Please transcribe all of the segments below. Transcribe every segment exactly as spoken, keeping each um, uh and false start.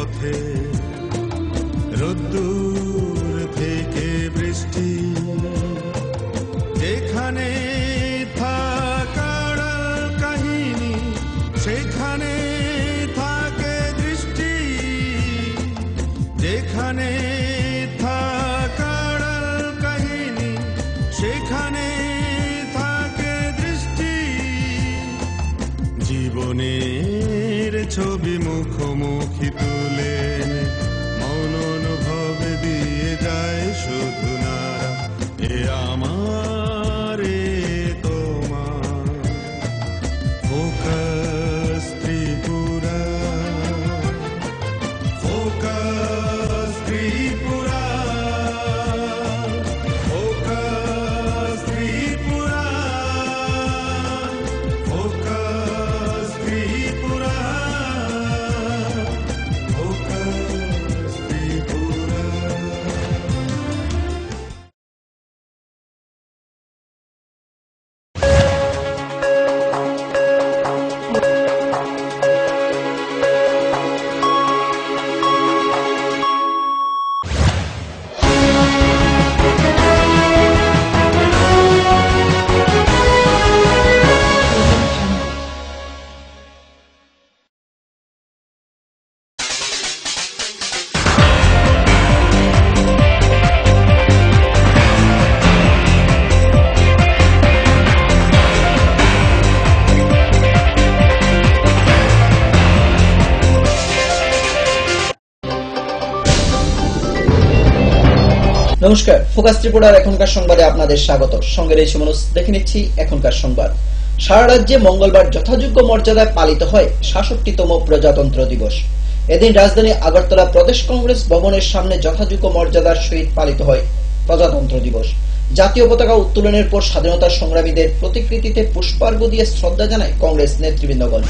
পথে রোদ্দুর থেকে বৃষ্টি, যেখানে থাকার কাহিনী সেখানে থাকে দৃষ্টি, যেখানে থাকার কাহিনী সেখানে থাকে দৃষ্টি। জীবনের ছবি মুখোমুখি তুলে মন অনুভব দিয়ে যায় শুধু নারা, এ আমার এ তোমার focus Tripura, focus Tripura, focus Tripura, focus Tripura, focus Tripura. নমস্কার, ফোকাস ত্রিপুরার এখনকার সংবাদে আপনাদের স্বাগত। সঙ্গে রয়েছে মনোজ। দেখে নিচ্ছি এখনকার সংবাদ। সারা রাজ্যে মঙ্গলবার যথাযোগ্য মর্যাদায় পালিত হয় সাতষট্টিতম প্রজাতন্ত্র দিবস। এদিন রাজধানী আগরতলা প্রদেশ কংগ্রেস ভবনের সামনে যথাযোগ্য মর্যাদার সহিত পালিত হয় প্রজাতন্ত্র দিবস। জাতীয় পতাকা উত্তোলনের পর স্বাধীনতা সংগ্রামীদের প্রতিকৃতিতে পুষ্পার্ঘ্য দিয়ে শ্রদ্ধা জানায় কংগ্রেস নেতৃবৃন্দগণ।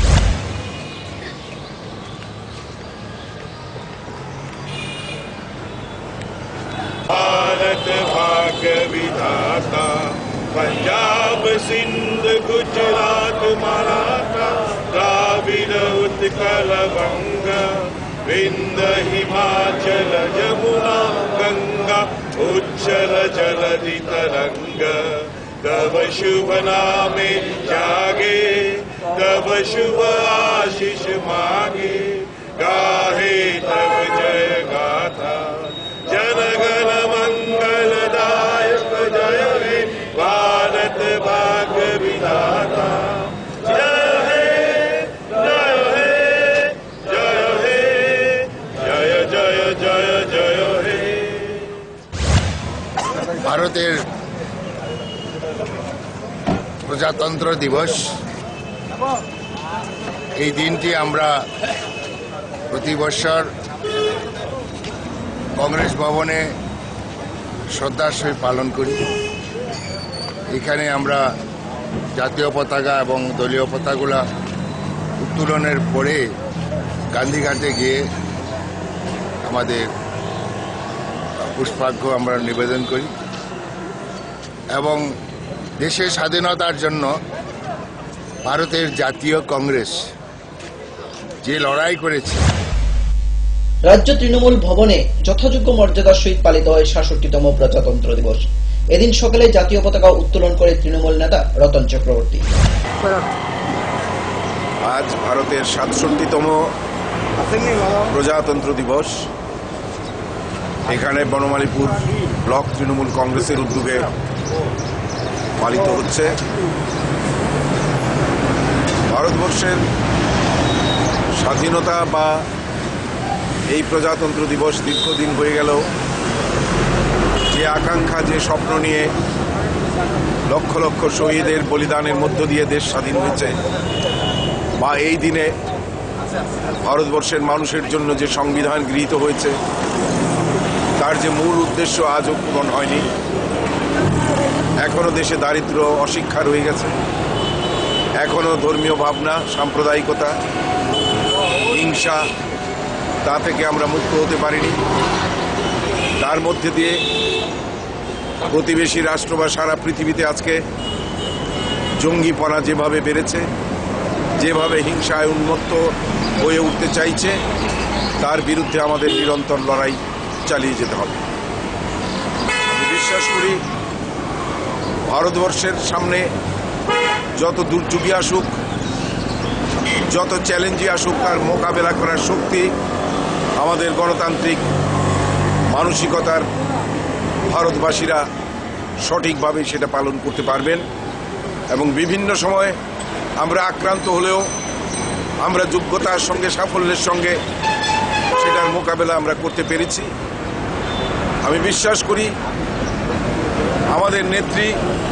भारत भाग्य विधाता, पंजाब सिंध गुजरात मराठा, द्राविड़ उत्कल बंग, विंध्य हिमाचल यमुना गंगा, उज्जल जलधि तरंग। तब शुभ नामे जागे, तब शुभ आशीष मांगे, गाहे तब जय गाथा। जनगण मंगलदायक जय हे भारत भाग्य विधाता। जय हे जय हे जय हे जय जय जय जय हे। ভারতের প্রজাতন্ত্র দিবস, এই দিনটি আমরা প্রতি বছর কংগ্রেস ভবনে শ্রদ্ধার সহিত পালন করি। এখানে আমরা জাতীয় পতাকা এবং দলীয় পতাকাগুলা উত্তোলনের পরে গান্ধীঘাটে গিয়ে আমাদের পুষ্পার্ঘ্য আমরা নিবেদন করি এবং দেশের স্বাধীনতার জন্য ভারতের জাতীয় কংগ্রেস যে লড়াই করেছে। রাজ্য তৃণমূল ভবনে যথাযোগ্য মর্যাদার সহিত পালিত হয় সাতষট্টিতম প্রজাতন্ত্র দিবস। এদিন সকালে জাতীয় পতাকা উত্তোলন করে তৃণমূল নেতা রতন চক্রবর্তী। আজ ভারতের সাতষট্টিতম প্রজাতন্ত্র দিবস এখানে বনমালীপুর ব্লক তৃণমূল কংগ্রেসের উদ্যোগে পালিত হচ্ছে। ভারতবর্ষের স্বাধীনতা বা এই প্রজাতন্ত্র দিবস দীর্ঘদিন হয়ে গেল যে আকাঙ্ক্ষা, যে স্বপ্ন নিয়ে লক্ষ লক্ষ শহীদের বলিদানের মধ্য দিয়ে দেশ স্বাধীন হয়েছে, বা এই দিনে ভারতবর্ষের মানুষের জন্য যে সংবিধান গৃহীত হয়েছে তার যে মূল উদ্দেশ্য আজও পূরণ হয়নি। এখনো দেশে দারিদ্র্য, অশিক্ষা রয়ে গেছে, এখনো ধর্মীয় ভাবনা, সাম্প্রদায়িকতা, হিংসা, তা থেকে আমরা মুক্ত হতে পারিনি। তার মধ্যে দিয়ে প্রতিবেশী রাষ্ট্র বা সারা পৃথিবীতে আজকে জঙ্গিপনা যেভাবে বেড়েছে, যেভাবে হিংসায় উন্মত্ত হয়ে উঠতে চাইছে তার বিরুদ্ধে আমাদের নিরন্তর লড়াই চালিয়ে যেতে হবে। আমি বিশ্বাস করি ভারতবর্ষের সামনে যত দুর্যোগই আসুক, যত চ্যালেঞ্জই আসুক, তার মোকাবেলা করার শক্তি আমাদের গণতান্ত্রিক মানসিকতার ভারতবাসীরা সঠিকভাবে সেটা পালন করতে পারবেন। এবং বিভিন্ন সময়ে আমরা আক্রান্ত হলেও আমরা যোগ্যতার সঙ্গে সাফল্যের সঙ্গে সেটার মোকাবেলা আমরা করতে পেরেছি। আমি বিশ্বাস করি আমাদের নেত্রী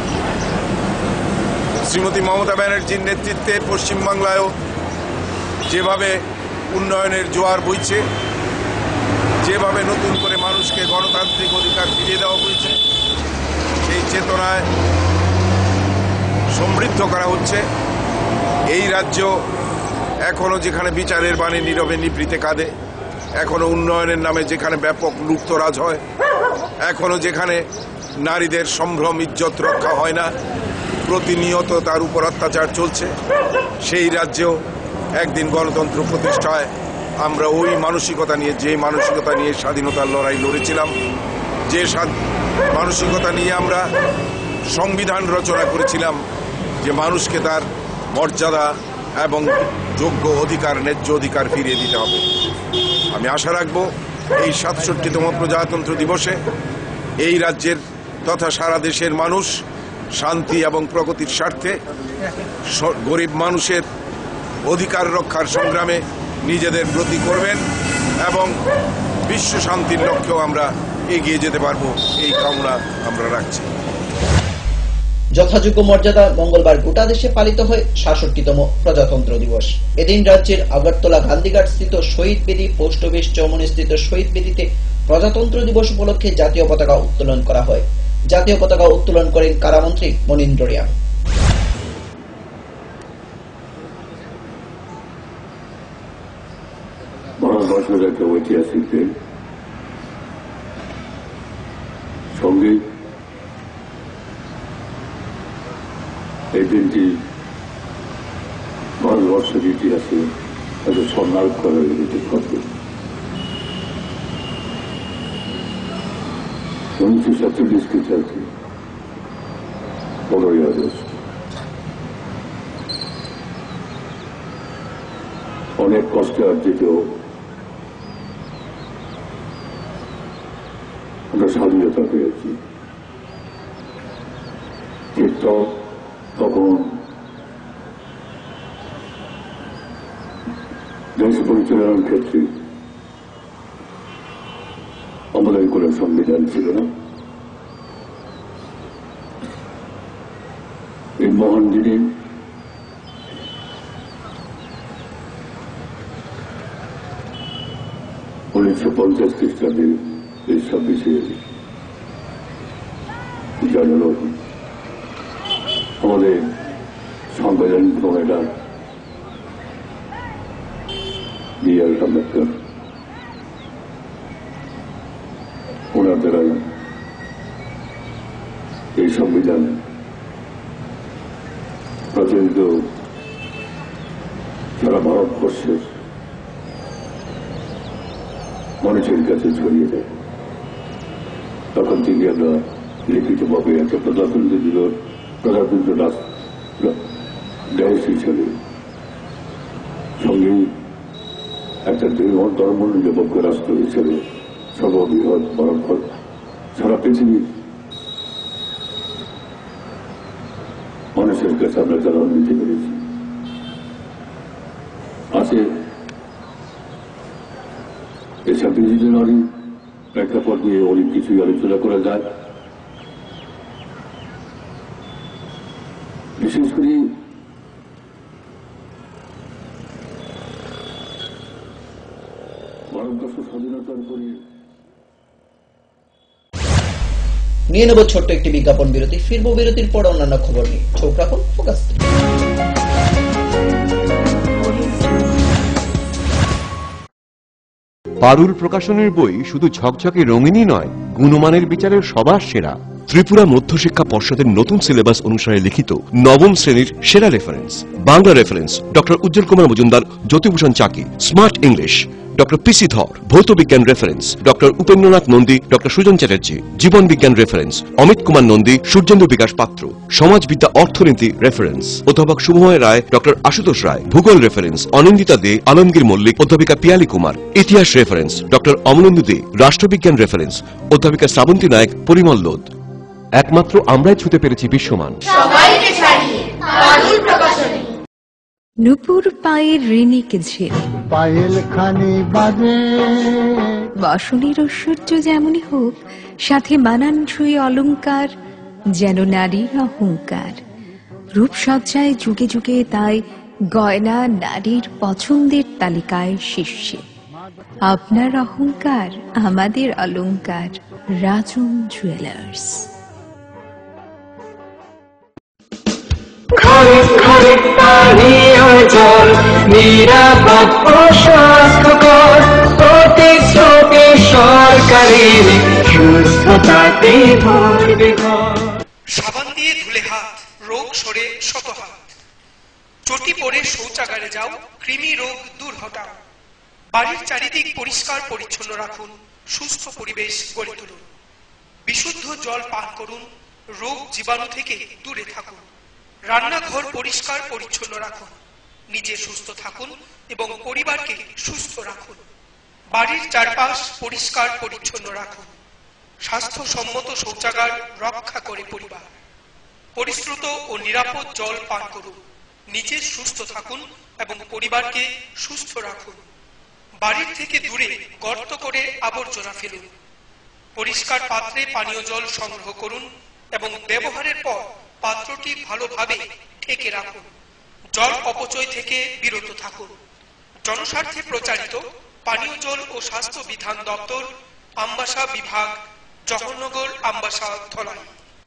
শ্রীমতী মমতা ব্যানার্জির নেতৃত্বে পশ্চিমবাংলায়ও যেভাবে উন্নয়নের জোয়ার বইছে, যেভাবে নতুন করে মানুষকে গণতান্ত্রিক অধিকার ফিরিয়ে দেওয়া হয়েছে, সেই চেতনায় সমৃদ্ধ করা হচ্ছে। এই রাজ্য এখনো যেখানে বিচারের বাণী নীরবে নিভৃতে কাঁদে, এখনো উন্নয়নের নামে যেখানে ব্যাপক লুপ্তরাজ হয়, এখনো যেখানে নারীদের সম্ভ্রম ইজ্জত রক্ষা হয় না, প্রতিনিয়ত তার উপর অত্যাচার চলছে, সেই রাজ্যেও একদিন গণতন্ত্র প্রতিষ্ঠায় আমরা ওই মানসিকতা নিয়ে, যে মানসিকতা নিয়ে স্বাধীনতার লড়াই লড়েছিলাম, যে মানসিকতা নিয়ে আমরা সংবিধান রচনা করেছিলাম, যে মানুষকে তার মর্যাদা এবং যোগ্য অধিকার, ন্যায্য অধিকার ফিরিয়ে দিতে হবে। আমি আশা রাখব এই সাতষট্টিতম প্রজাতন্ত্র দিবসে এই রাজ্যের তথা সারা দেশের মানুষ শান্তি এবং প্রগতির স্বার্থে গরিব মানুষের অধিকার রক্ষার সংগ্রামে নিজেদের ব্রতী করবেন এবং বিশ্ব শান্তির লক্ষ্যেও আমরা এগিয়ে যেতে পারব, এই কামনা আমরা রাখছি। যথাযোগ্য মর্যাদা মঙ্গলবার গোটা দেশে পালিত হয় সাতষট্টিতম প্রজাতন্ত্র দিবস। এদিন রাজ্যের আগরতলা গান্ধীঘাট স্থিত শহীদ বেদি, পোস্ট অফিস চৌমুহনী স্থিত শহীদ বেদিতে প্রজাতন্ত্র দিবস উপলক্ষে জাতীয় পতাকা উত্তোলন করা হয়। জাতীয় পতাকা উত্তোলন করেন কারামন্ত্রী মনীন্দ্র রিয়াং। ভারতবর্ষের একটা ঐতিহাসিক দিন, সঙ্গে এই দিনটি ভারতবর্ষের ইতিহাসে একটা স্বর্ণায়ক করার একটি ঘটে। উনিশশো সাতচল্লিশ খ্রিস্টাব্দে পনেরোই আগস্ট অনেক কষ্টে অর্জিত আমরা স্বাধীনতা পেয়েছি। কিন্তু তখন দেশ পরিচালনার ক্ষেত্রে আমাদের কোনো সংবিধান ছিল না। এই মহান দিনে উনিশশো পঞ্চাশ খ্রিস্টাব্দে এই ছাব্বিশে জানুয়ারি আমাদের সাংবিধানিক প্রণেতা বি আর আম্বেদকর ওনার দ্বারা এই সংবিধান প্রচলিত সারা ভারতবর্ষের মানুষের কাছে ছড়িয়ে দেয়। তখন থেকে আমরা লিখিতভাবে একটা প্রজাতন্ত্র দিবস, প্রজাতন্ত্র দেশ হিসেবে সঙ্গে একটা ধর্মনিরপেক্ষ রাষ্ট্র হিসেবে সর্ববৃহৎ ভারতবর্ষ সারা পৃথিবীর মানুষের কাছে আমরা জানান দিতে পেরেছি। আছে এই ছাব্বিশে জানুয়ারি প্রেক্ষাপট নিয়ে অনেক কিছুই আলোচনা করা যায়। বিশেষ করে ভারতবর্ষ স্বাধীনতার পরে নিয়ে নেব ছোট্ট একটি বিজ্ঞাপন বিরতি। ফিরবো বিরতির পর অন্যান্য খবর নিয়ে। চোখ রাখুন ফোকাস। পারুল প্রকাশনের বই শুধু ঝকঝকে রঙিনই নয়, গুণমানের বিচারের সবার সেরা। ত্রিপুরা মধ্যশিক্ষা পর্ষদের নতুন সিলেবাস অনুসারে লিখিত নবম শ্রেণীর সেরা reference. Bangla reference doctor Ujjwal Kumar Majumdar, Jyotibhushan Chaki. Smart English doctor P ধর। ভৌত বিজ্ঞান reference doctor Upendranath Nandi, doctor Sujan Chatterjee. জীবন বিজ্ঞান রেফারেন্স অমিত কুমার নন্দী, সূর্যেন্দু বিকাশ পাত্র। সমাজবিদ্যা অর্থনীতি রেফারেন্স অধ্যাপক শুভময় রায়, ডক্টর আশুতোষ রায়। ভূগোল রেফারেন্স অনিন্দিতা দে, আলমগীর মল্লিক, অধ্যাপিকা পিয়ালি কুমার। ইতিহাস রেফারেন্স ডক্টর অমলেন্দু দে। রাষ্ট্রবিজ্ঞান রেফারেন্স অধ্যাপিকা শ্রাবন্তী নায়ক, পরিমল লোদ। একমাত্র আমরাই ছুতে পেরেছি বিশ্বমান। নুপুর পায়ের ঋণিক ঝিল, পায়েল খানি বাজে বাসনের ঐশ্বর্য যেমনই হোক, সাথে মানানসই অলংকার, যেন নারীর অহংকার। রূপসজ্জায় যুগে যুগে তাই গয়না নারীর পছন্দের তালিকায় শীর্ষে। আপনার অহংকার আমাদের অলংকার। রাজন জুয়েলার্স। ঘরে ঘরে পানীয় জল, নিরাপদ ও স্বাস্থ্যকর, প্রতিশ্রুতি সরকারের, সুস্থতাতে ভরবে ঘর। সাবান দিয়ে ধুলে হাত, রোগ সরে শত হাত। চটি পরে শৌচাগারে যাও, কৃমি রোগ দূর হটাও। বাড়ির চারিদিক পরিষ্কার পরিচ্ছন্ন রাখুন, সুস্থ পরিবেশ গড়ে তুলুন। বিশুদ্ধ জল পান করুন, রোগ জীবাণু থেকে দূরে থাকুন। রান্নাঘর পরিষ্কার পরিচ্ছন্ন রাখুন, নিজে সুস্থ থাকুন এবং পরিবারকে সুস্থ রাখুন। বাড়ির চারপাশ পরিষ্কার পরিচ্ছন্ন রাখুন। স্বাস্থ্যসম্মত শৌচাগার রক্ষা করে পরিবার। পরিশ্রুত ও নিরাপদ জল পান করুন, নিজে সুস্থ থাকুন এবং পরিবারকে সুস্থ রাখুন। বাড়ির থেকে দূরে গর্ত করে আবর্জনা ফেলুন। পরিষ্কার পাত্রে পানীয় জল সংগ্রহ করুন এবং ব্যবহারের পর পাত্রটি ভালোভাবে ঢেকে রাখুন। জল অপচয় থেকে বিরত থাকুন। জনস্বার্থে প্রচারিত পানীয় জল ও স্বাস্থ্য বিধান দপ্তর, আমবাসা বিভাগ, জহরনগর, আমবাসা, ধলাই।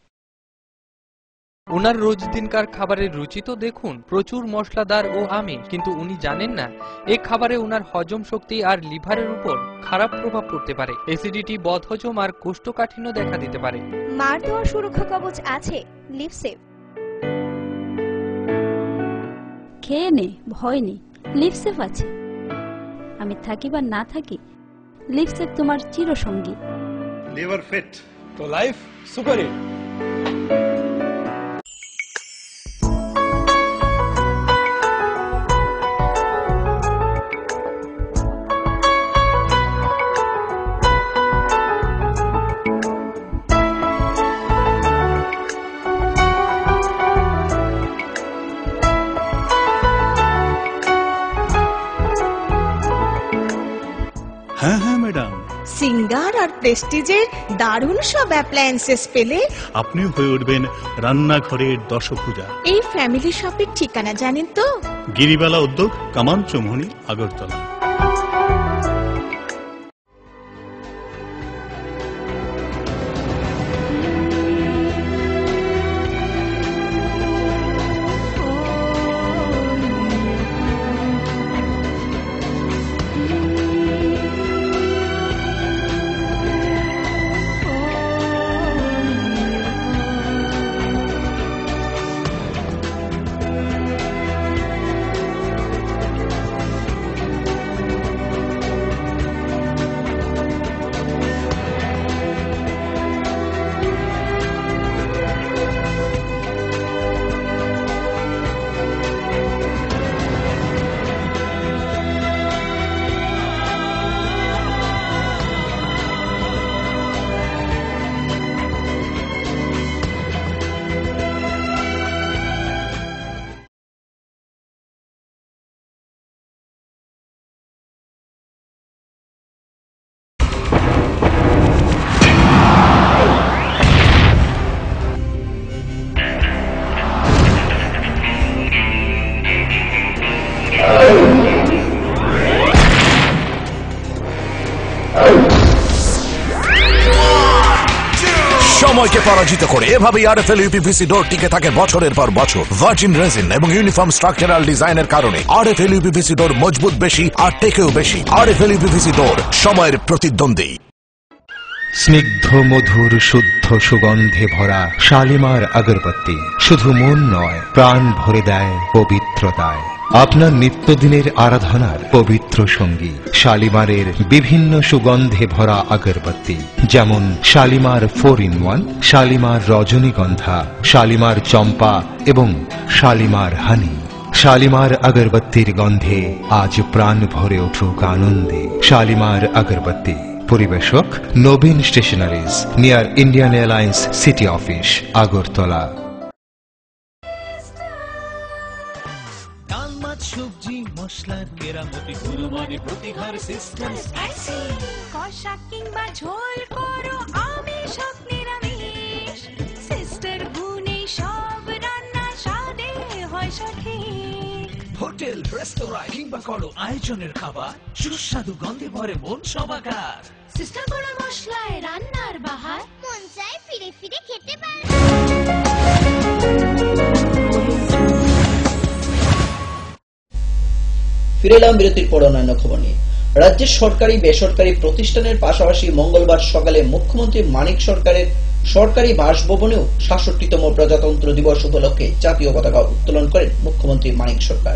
ওনার রোজ দিনকার খাবারের রুচি তো দেখুন, প্রচুর মশলাদার ও আমিষ, কিন্তু উনি জানেন না এই খাবারে ওনার হজম শক্তি আর লিভারের উপর খারাপ প্রভাব পড়তে পারে। অ্যাসিডিটি, বদহজম আর কোষ্ঠকাঠিন্য দেখা দিতে পারে। মার দেওয়া সুরক্ষা কবচ আছে লিভসেভ। খেয়ে নে, ভয় নেই, লিভসেভ আছে। আমি থাকি বা না থাকি, লিভসেভ তোমার চিরসঙ্গী। লিভার ফিট তো লাইফ সুপার হিট। হ্যাঁ হ্যাঁ ম্যাডাম, সিঙ্গার আর প্রেস্টিজের দারুণ সব অ্যাপ্লায়েন্সেস পেলে আপনিও হয়ে উঠবেন রান্নাঘরের দশভুজা। এই ফ্যামিলি শপের ঠিকানা জানেন তো? গিরিবালা উদ্যোগ, কামান চৌমুহনী, আগরতলা। সময়কে পরাজিত করে এভাবেই আরএফএল ইউপিভিসি ডোর টিকে থাকে বছরের পর বছর। ভার্জিন রেজিন এবং ইউনিফর্ম স্ট্রাকচারাল ডিজাইনের কারণে আরএফএল ইউপিভিসি ডোর মজবুত বেশি আর টেকেও বেশি। আরএফএল ইউপিভিসি ডোর, সময়ের প্রতিদ্বন্দ্বী। স্নিগ্ধ মধুর শুদ্ধ সুগন্ধে ভরা শালিমার আগরবাতি শুধু মন নয়, প্রাণ ভরে দেয় পবিত্রতায়। আপনার নিত্যদিনের আরাধনার পবিত্র সঙ্গী শালিমারের বিভিন্ন সুগন্ধে ভরা আগরবাতি, যেমন Shalimar four in one, Shalimar Rajanigandha, Shalimar চম্পা এবং শালিমার হানি। শালিমার আগরবাতির গন্ধে আজ প্রাণ ভরে উঠুক আনন্দে। শালিমার আগরবাতি। পরিবেশক Nabin stationeries, near Indian airlines city office, Agartala. সবজি মশলার কেরামতি গুণমানে প্রতিঘর সিস্টেম, কষা কিংবা ঝোল করো আমিষ হোক নিরামিষ, সিস্টার গুণে সব রান্না স্বাদে হয় সঠিক। হোটেল রেস্তোরাঁ কিংবা করো আয়োজনের খাবার, সুস্বাদু গন্ধে ভরে মন সবাকার। সিস্টার গুঁড়ো মশলায় রান্নার বাহার, মন চায় ফিরে ফিরে খেতে পারে। ফিরে এলাম বিরতির পর অন্যান্য খবর নিয়ে। রাজ্যের সরকারি বেসরকারি প্রতিষ্ঠানের পাশাপাশি মঙ্গলবার সকালে মুখ্যমন্ত্রী মানিক সরকারের সরকারি বাসভবনেও সাতষট্টিতম প্রজাতন্ত্র দিবস উপলক্ষে জাতীয় পতাকা উত্তোলন করেন মুখ্যমন্ত্রী মানিক সরকার।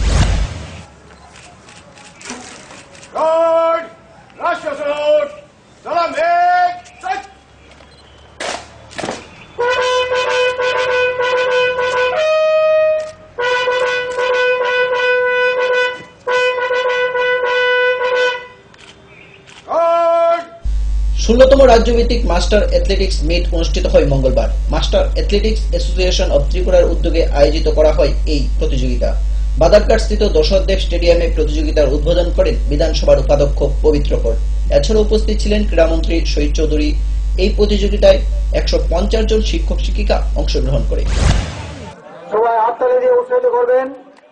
ষোলতম রাজ্যভিত্তিক মাস্টার অ্যাথলেটিক্স মিট অনুষ্ঠিত হয় মঙ্গলবার। মাস্টার অ্যাথলেটিক্স অ্যাসোসিয়েশন অব ত্রিপুরার উদ্যোগে আয়োজিত করা হয় এই প্রতিযোগিতা। বাদারঘাটস্থিত দশরথদেব স্টেডিয়ামে প্রতিযোগিতার উদ্বোধন করেন বিধানসভার উপাধ্যক্ষ পবিত্র কর। এছাড়া উপস্থিত ছিলেন ক্রীড়ামন্ত্রী শহীদ চৌধুরী। এই প্রতিযোগিতায় একশো পঞ্চাশ জন শিক্ষক শিক্ষিকা অংশগ্রহণ করে। সবাই হাততালি দিয়ে উৎসাহিত করবেন।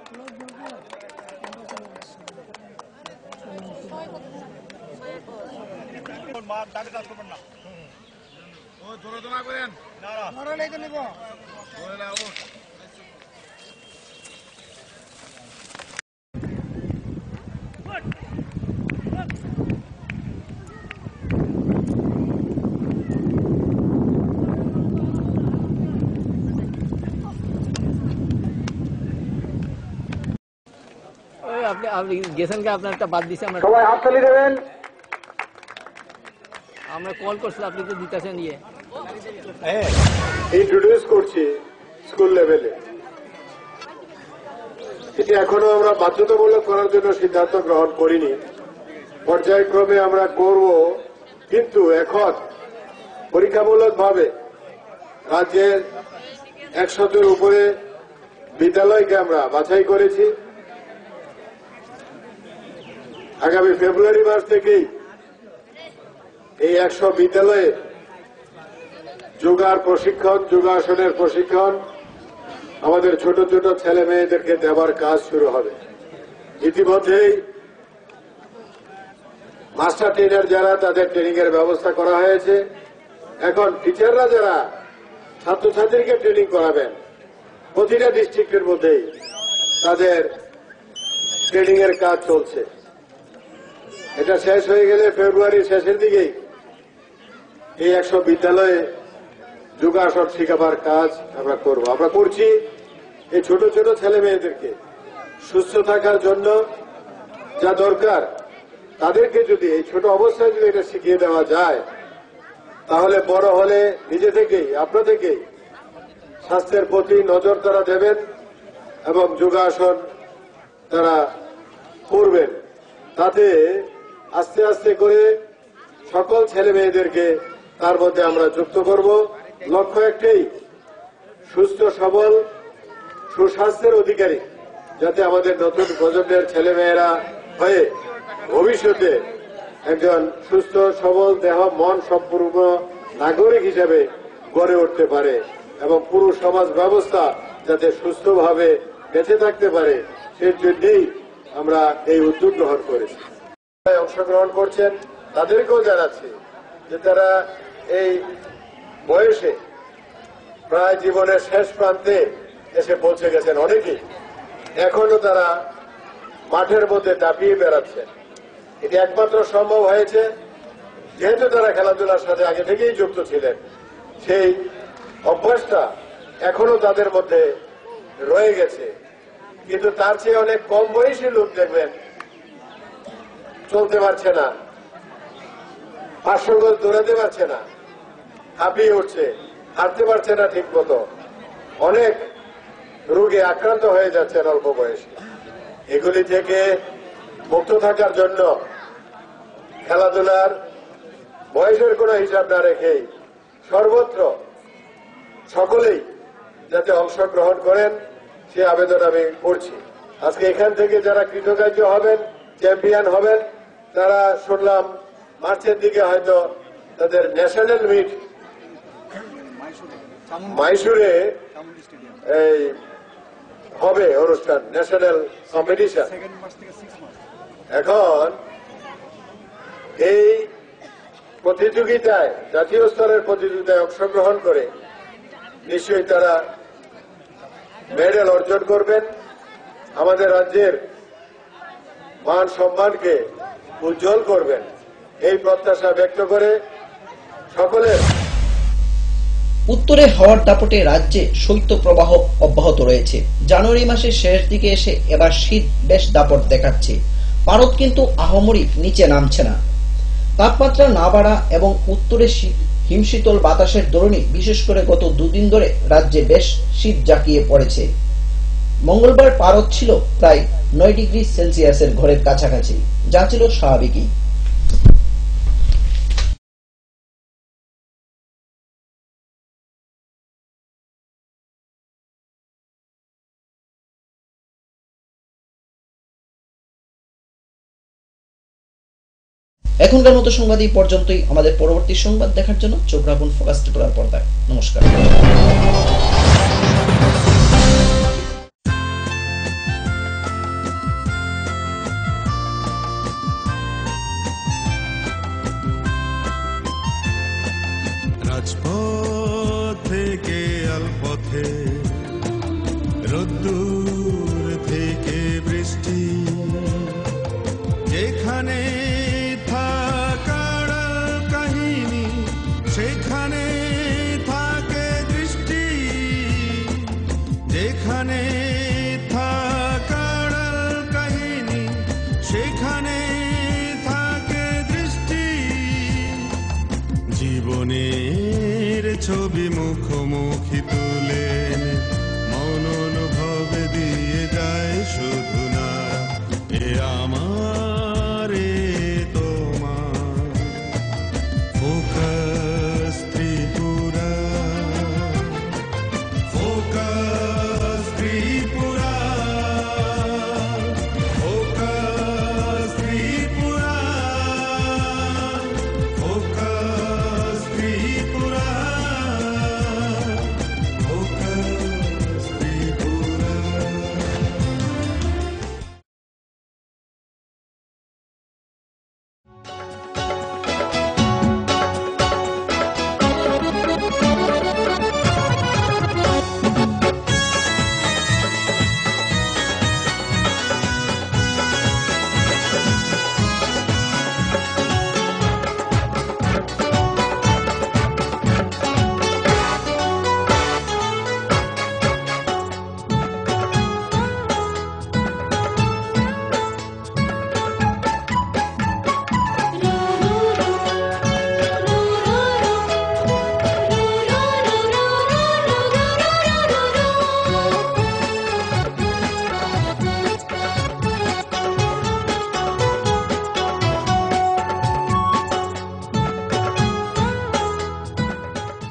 আপনি আপনি গেছেন কি? আপনার একটা বাদ দিছে। আমরা সবাই হাততালি দেবেন। আমরা কল করছিলাম, আপনি তো দিতেছেন। ইয়ে ইন্ট্রোডিউস করছি স্কুল লেভেলে। এটি এখনো আমরা বাধ্যতামূলক করার জন্য সিদ্ধান্ত গ্রহণ করিনি, পর্যায়ক্রমে আমরা করব। কিন্তু এখন পরীক্ষামূলক ভাবে রাজ্যের একশোর উপরে বিদ্যালয়কে আমরা বাছাই করেছি। আগামী ফেব্রুয়ারি মাস থেকেই এই একশো বিদ্যালয়ে যোগার প্রশিক্ষণ, যোগাসনের প্রশিক্ষণ আমাদের ছোট ছোট ছেলে মেয়েদেরকে দেওয়ার কাজ শুরু হবে। ইতিমধ্যেই মাস্টার ট্রেনার যারা, তাদের ট্রেনিং এর ব্যবস্থা করা হয়েছে। এখন টিচাররা যারা ছাত্রছাত্রীকে ট্রেনিং করাবেন, প্রতিটা ডিস্ট্রিক্টের মধ্যেই তাদের ট্রেনিং এর কাজ চলছে। এটা শেষ হয়ে গেলে ফেব্রুয়ারির শেষের দিকেই এই একশো বিদ্যালয়ে যোগাসন শেখাবার কাজ আমরা করব। আমরা করছি এই ছোট ছোট ছেলে মেয়েদেরকে সুস্থ থাকার জন্য যা দরকার, তাদেরকে যদি এই ছোট অবস্থায় যদি এটা শিখিয়ে দেওয়া যায়, তাহলে বড় হলে নিজে থেকেই, আপনা থেকেই স্বাস্থ্যের প্রতি নজর তারা দেবেন এবং যোগাসন তারা করবেন। তাতে আস্তে আস্তে করে সকল ছেলে মেয়েদেরকে তার মধ্যে আমরা যুক্ত করব। লক্ষ্য একটাই, সুস্থ সবল সুস্বাস্থ্যের অধিকারী যাতে আমাদের নতুন প্রজন্মের ছেলে মেয়েরা হয়ে ভবিষ্যতে একজন সুস্থ সবল দেহ মন সম্পূর্ণ নাগরিক হিসেবে গড়ে উঠতে পারে এবং পুরো সমাজ ব্যবস্থা যাতে সুস্থভাবে বেঁচে থাকতে পারে, সেই জন্যই আমরা এই উদ্যোগ গ্রহণ করেছি। অংশগ্রহণ করছেন তাদেরকেও জানাচ্ছি যে তারা এই বয়সে প্রায় জীবনের শেষ প্রান্তে এসে পৌঁছে গেছেন অনেকেই, এখনো তারা মাঠের মধ্যে দাপিয়ে বেড়াচ্ছেন। এটি একমাত্র সম্ভব হয়েছে যেহেতু তারা খেলাধুলার সাথে আগে থেকেই যুক্ত ছিলেন, সেই অভ্যাসটা এখনো তাদের মধ্যে রয়ে গেছে। কিন্তু তার চেয়ে অনেক কম বয়সী লোক দেখবেন চলতে পারছে না, পাঁচশো গজ দৌড়াতে পারছে না, হাঁপিয়ে উঠছে, হাঁটতে পারছে না ঠিক মতো, অনেক রোগে আক্রান্ত হয়ে যাচ্ছেন অল্প বয়সে। এগুলি থেকে মুক্ত থাকার জন্য খেলাধুলার বয়সের কোনো হিসাব না রেখেই সর্বত্র সকলেই যাতে অংশগ্রহণ করেন সে আবেদন আমি করছি। আজকে এখান থেকে যারা কৃতকার্য হবেন, চ্যাম্পিয়ন হবেন, তারা শুনলাম মার্চের দিকে হয়তো তাদের ন্যাশনাল মিট মাইসুরে এই হবে অনুষ্ঠান, ন্যাশনাল কম্পিটিশন। এখন এই প্রতিযোগিতায়, জাতীয় স্তরের প্রতিযোগিতায় অংশগ্রহণ করে নিশ্চয়ই তারা মেডেল অর্জন করবেন, আমাদের রাজ্যের মান সম্মানকে উজ্জ্বল করবেন, এই প্রত্যাশা ব্যক্ত করে সকলের। উত্তরে হাওয়ার দাপটে রাজ্যে শৈত্যপ্রবাহ অব্যাহত রয়েছে। জানুয়ারি মাসের শেষ দিকে এসে এবার শীত বেশ দাপট দেখাচ্ছে। পারদ কিন্তু আহামরি নিচে নামছে না। তাপমাত্রা না বাড়া এবং উত্তরে হিমশীতল বাতাসের দরুণে বিশেষ করে গত দুদিন ধরে রাজ্যে বেশ শীত জাঁকিয়ে পড়েছে। মঙ্গলবার পারদ ছিল প্রায় নয় ডিগ্রি সেলসিয়াসের ঘরের কাছাকাছি, যা ছিল স্বাভাবিকই। এখনকার মতো সংবাদ এই পর্যন্তই। আমাদের পরবর্তী সংবাদ দেখার জন্য চোখ রাখুন ফোকাস ত্রিপুরার পর্দায়। নমস্কার। রাজপথ থেকে আলপথে, রোদ্দুর থেকে বৃষ্টি, যেখানে থাকার কাহিনী সেখানে থাকে দৃষ্টি, যেখানে থাকার কাহিনী সেখানে থাকে দৃষ্টি, জীবনের ছবি মুখোমুখি তুলে